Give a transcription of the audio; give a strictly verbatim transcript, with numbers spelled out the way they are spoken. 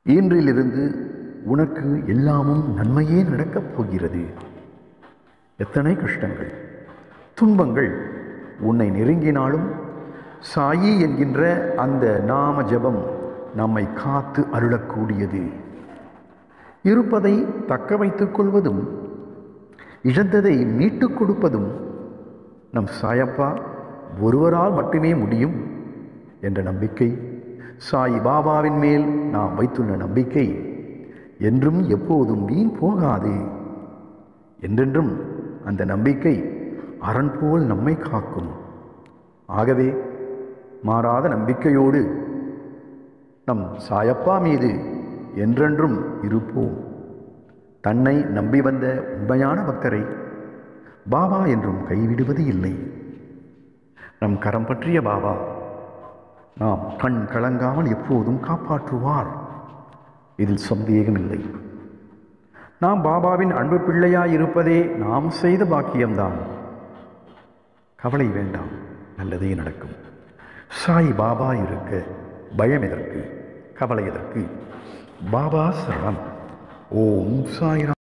இன்றிலிருந்து உனக்கு எல்லாமும் நன்மையே நடக்கப் போகிறது. எத்தனை கஷ்டங்கள், துன்பங்கள் உன்னை நெருங்கினாலும் சாயி என்கின்ற அந்த நாம ஜபம் நம்மை காத்து அருளக்கூடியது. இருப்பதை தக்க வைத்துக் கொள்வதும் இழந்ததை மீட்டுக் கொடுப்பதும் நம் சாயப்பா ஒருவரால் மட்டுமே முடியும் என்ற நம்பிக்கை, சாய் பாபாவின் மேல் நாம் வைத்துள்ள நம்பிக்கை என்றும் எப்போதும் வீண் போகாது. என்றென்றும் அந்த நம்பிக்கை அரண் போல் நம்மை காக்கும். ஆகவே மாறாத நம்பிக்கையோடு நம் சாயப்பா மீது என்றென்றும் இருப்போம். தன்னை நம்பி வந்த உண்மையான பக்தரை பாபா என்றும் கைவிடுவது இல்லை. நம் கரம் பற்றிய பாபா நாம் கண் கலங்காமல் எப்போதும் காப்பாற்றுவார். இதில் சந்தேகமில்லை. நாம் பாபாவின் அன்பு பிள்ளையாய் இருப்பதே நாம் செய்த பாக்கியம்தான். கவலை வேண்டாம், நல்லதே நடக்கும். சாய் பாபா இருக்க பயம் எதற்கு, கவலை எதற்கு? பாபா சரணம். ஓம் சாய்ராம்.